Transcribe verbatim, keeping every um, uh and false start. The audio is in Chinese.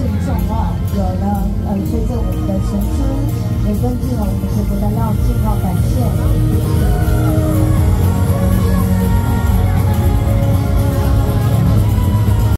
信众哦，有了呃随着我们的神书，也跟进了我们全国的绕境哦，感谢。